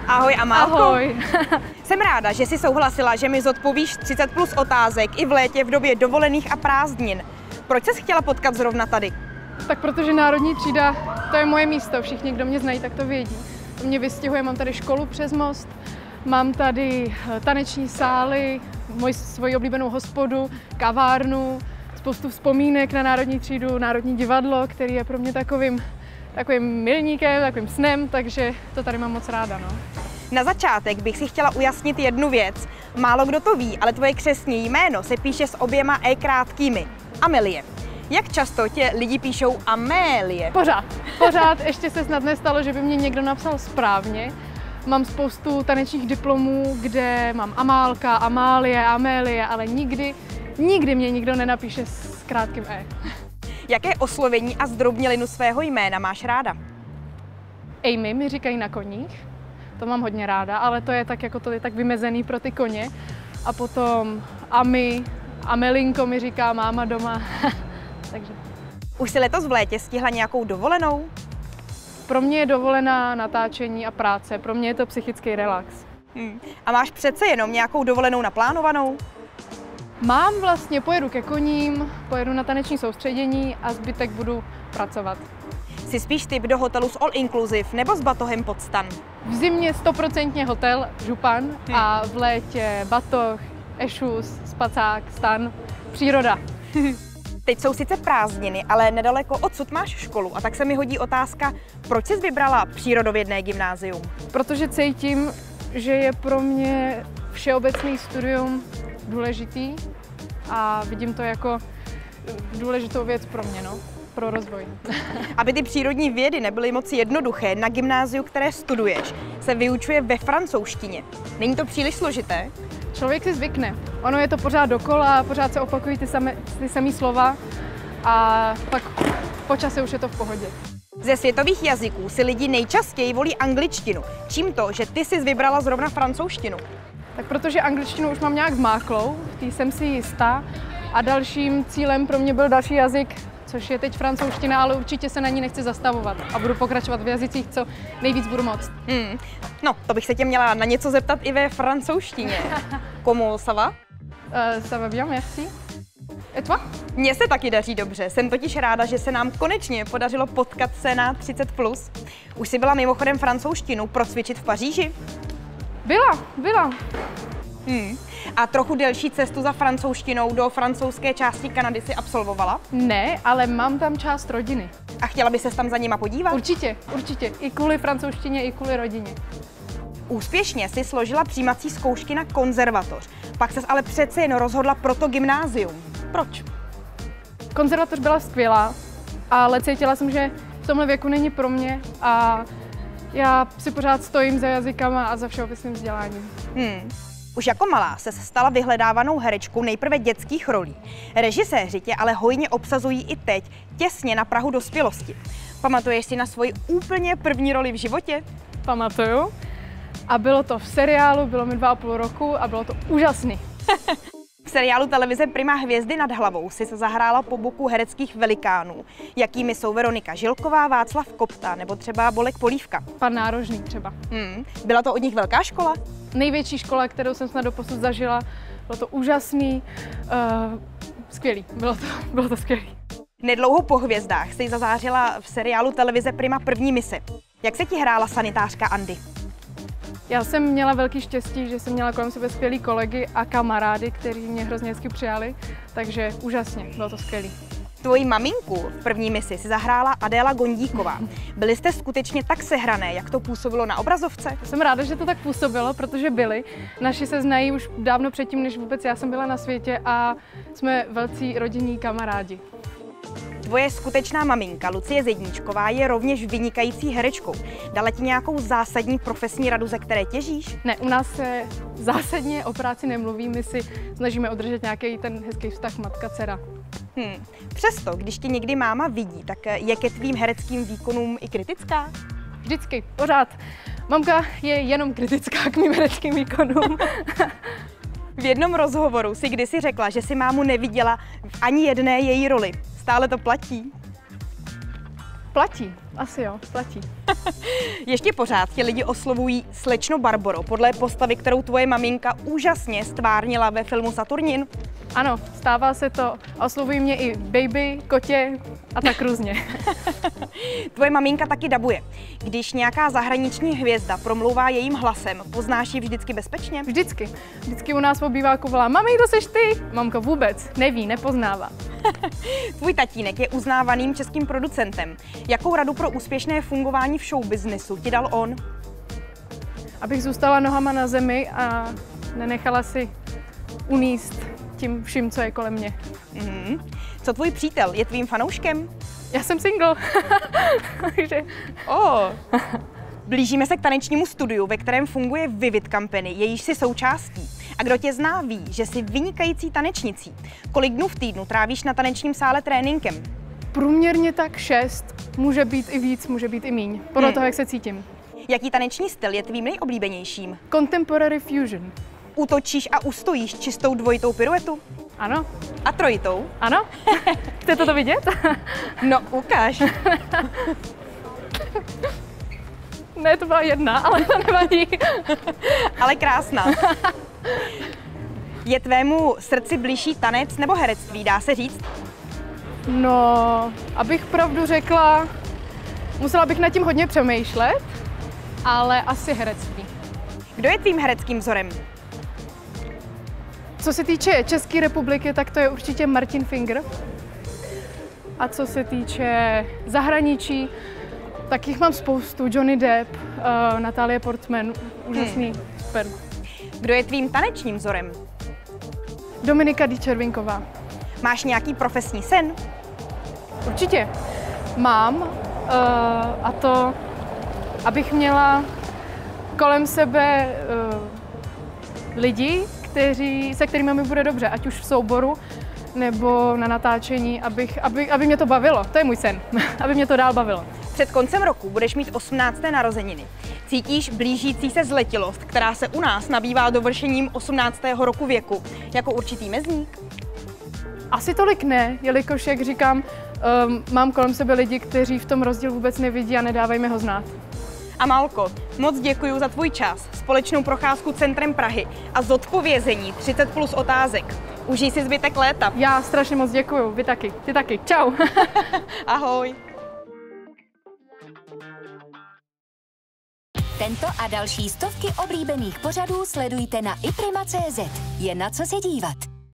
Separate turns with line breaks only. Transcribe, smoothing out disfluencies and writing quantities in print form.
Ahoj Amálko.
Ahoj.
Jsem ráda, že jsi souhlasila, že mi zodpovíš 30+ otázek i v létě v době dovolených a prázdnin. Proč jsi chtěla potkat zrovna tady?
Tak protože Národní třída, to je moje místo, všichni, kdo mě znají, tak to vědí. To mě vystihuje, mám tady školu přes most, mám tady taneční sály, svoji oblíbenou hospodu, kavárnu, spoustu vzpomínek na Národní třídu, Národní divadlo, který je pro mě takovým milníkem, takovým snem, takže to tady mám moc ráda. No.
Na začátek bych si chtěla ujasnit jednu věc. Málo kdo to ví, ale tvoje křestní jméno se píše s oběma E krátkými. Amelie. Jak často tě lidi píšou Amélie?
Pořád. Ještě se snad nestalo, že by mě někdo napsal správně. Mám spoustu tanečních diplomů, kde mám Amálka, Amálie, Amélie, ale nikdy mě nikdo nenapíše s krátkým E.
Jaké oslovení a zdrobnělinu svého jména máš ráda?
Amy mi říkají na koních, to mám hodně ráda, ale to je tak, jako to je tak vymezený pro ty koně. A potom Amelinko mi říká máma doma, takže.
Už jsi letos v létě stihla nějakou dovolenou?
Pro mě je dovolená natáčení a práce, pro mě je to psychický relax.
A máš přece jenom nějakou dovolenou naplánovanou?
Mám vlastně, pojedu ke koním, pojedu na taneční soustředění a zbytek budu pracovat.
Jsi spíš typ do hotelu s all inclusive nebo s batohem pod stan?
V zimě 100% hotel, župan a v létě batoh, ešus, spacák, stan, příroda.
Teď jsou sice prázdniny, ale nedaleko odsud máš školu a tak se mi hodí otázka, proč jsi vybrala přírodovědné gymnázium?
Protože cítím, že je pro mě všeobecný studium důležitý a vidím to jako důležitou věc pro mě, pro rozvoj.
Aby ty přírodní vědy nebyly moc jednoduché, na gymnáziu, které studuješ, se vyučuje ve francouzštině. Není to příliš složité?
Člověk si zvykne. Ono je to pořád dokola, pořád se opakují ty samé slova a pak po čase už je to v pohodě.
Ze světových jazyků si lidi nejčastěji volí angličtinu. Čím to, že ty jsi vybrala zrovna francouzštinu?
Tak protože angličtinu už mám nějak zmáklou, v té jsem si jistá a dalším cílem pro mě byl další jazyk, což je teď francouzština, ale určitě se na ní nechci zastavovat a budu pokračovat v jazycích, co nejvíc budu moct.
No, to bych se tě měla na něco zeptat i ve francouzštině. Comment ça va?
Ça va bien, merci. Et toi?
Mně se taky daří dobře. Jsem totiž ráda, že se nám konečně podařilo potkat se na 30+. Už jsi byla mimochodem francouzštinu procvičit v Paříži?
Byla.
A trochu delší cestu za francouzštinou do francouzské části Kanady si absolvovala?
Ne, ale mám tam část rodiny.
A chtěla by ses tam za nima podívat?
Určitě. I kvůli francouzštině, i kvůli rodině.
Úspěšně si složila přijímací zkoušky na konzervatoř. Pak ses ale přece jen rozhodla pro to gymnázium. Proč?
Konzervatoř byla skvělá, ale cítila jsem, že v tomhle věku není pro mě a já si pořád stojím za jazykama a za všeobecným vzděláním.
Už jako malá se stala vyhledávanou herečkou nejprve dětských rolí. Režiséři tě ale hojně obsazují i teď, těsně na prahu dospělosti. Pamatuješ si na svoji úplně první roli v životě?
Pamatuju. A bylo to v seriálu, bylo mi 2,5 roku a bylo to úžasný.
V seriálu televize Prima Hvězdy nad hlavou si se zahrála po boku hereckých velikánů, jakými jsou Veronika Žilková, Václav Kopta nebo třeba Bolek Polívka.
Pan Nárožný třeba.
Byla to od nich velká škola?
Největší škola, kterou jsem snad doposud zažila. Bylo to úžasný, skvělý. Bylo to skvělý.
Nedlouho po hvězdách si zazářila v seriálu televize Prima První mise. Jak se ti hrála sanitářka Andy?
Já jsem měla velký štěstí, že jsem měla kolem sebe skvělý kolegy a kamarády, kteří mě hrozně hezky přijali, takže úžasně, bylo to skvělý.
Tvoji maminku v První misi si zahrála Adéla Gondíková. Byli jste skutečně tak sehrané, jak to působilo na obrazovce?
Jsem ráda, že to tak působilo, protože byli. Naši se znají už dávno předtím, než vůbec já jsem byla na světě a jsme velcí rodinní kamarádi.
Tvoje skutečná maminka Lucie Zedníčková je rovněž vynikající herečkou. Dala ti nějakou zásadní profesní radu, ze které těžíš?
Ne, u nás se zásadně o práci nemluví, my si snažíme udržet nějaký ten hezký vztah matka-dcera.
Přesto, když tě někdy máma vidí, tak je ke tvým hereckým výkonům i kritická?
Vždycky, pořád. Mamka je jenom kritická k mým hereckým výkonům.
V jednom rozhovoru si kdysi řekla, že si mámu neviděla v ani jedné její roli. Stále to platí?
Platí, asi jo, platí.
Ještě pořád tě lidi oslovují slečno Barboro, podle postavy, kterou tvoje maminka úžasně stvárnila ve filmu Saturnin?
Ano, stává se to. Oslovují mě i baby, kotě a tak různě.
Tvoje maminka taky dabuje. Když nějaká zahraniční hvězda promlouvá jejím hlasem, poznáš ji vždycky bezpečně?
Vždycky. Vždycky u nás v obýváku volá: mami, to seš ty? Mamka vůbec neví, nepoznává.
Tvůj tatínek je uznávaným českým producentem. Jakou radu pro úspěšné fungování v showbiznesu ti dal on?
Abych zůstala nohama na zemi a nenechala si uníst tím vším, co je kolem mě.
Co tvůj přítel, je tvým fanouškem?
Já jsem single. Takže...
Blížíme se k tanečnímu studiu, ve kterém funguje Vivid Company, jejíž si součástí. A kdo tě zná, ví, že jsi vynikající tanečnicí. Kolik dnů v týdnu trávíš na tanečním sále tréninkem?
Průměrně tak 6, může být i víc, může být i míň, podle toho, jak se cítím.
Jaký taneční styl je tvým nejoblíbenějším?
Contemporary fusion.
Útočíš a ustojíš čistou dvojitou piruetu?
Ano.
A trojitou?
Ano. Chcete to vidět?
No, ukáž.
Ne, to byla jedna, ale to nevadí.
Ale krásná. Je tvému srdci bližší tanec nebo herectví, dá se říct?
No, abych pravdu řekla, musela bych nad tím hodně přemýšlet, ale asi herectví.
Kdo je tvým hereckým vzorem?
Co se týče České republiky, tak to je určitě Martin Finger. A co se týče zahraničí, tak jich mám spoustu. Johnny Depp, Natalie Portman, úžasný, super.
Kdo je tvým tanečním vzorem?
Dominika Červinková.
Máš nějaký profesní sen?
Určitě. Mám, a to, abych měla kolem sebe lidi, se kterými mi bude dobře, ať už v souboru nebo na natáčení, aby mě to bavilo. To je můj sen, aby mě to dál bavilo.
Před koncem roku budeš mít 18. narozeniny. Cítíš blížící se zletilost, která se u nás nabývá dovršením 18. roku věku, jako určitý mezník?
Asi tolik ne, jelikož, jak říkám, mám kolem sebe lidi, kteří v tom rozdíl vůbec nevidí a nedávají mi ho znát.
Amálko, moc děkuji za tvůj čas, společnou procházku centrem Prahy a zodpovězení 30+ otázek. Užij si zbytek léta.
Já strašně moc děkuju, vy taky. Ty taky. Čau.
Ahoj.
Tento a další stovky oblíbených pořadů sledujte na iprima.cz. Je na co se dívat.